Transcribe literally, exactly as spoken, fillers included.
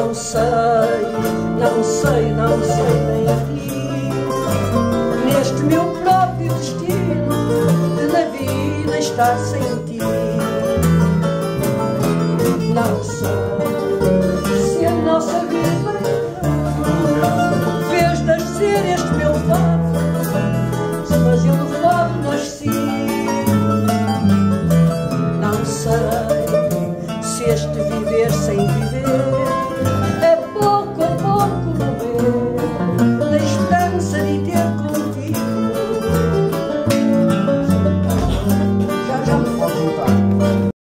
não sei, não sei, não sei nem ti. Neste meu próprio destino de na vida estar sem ti.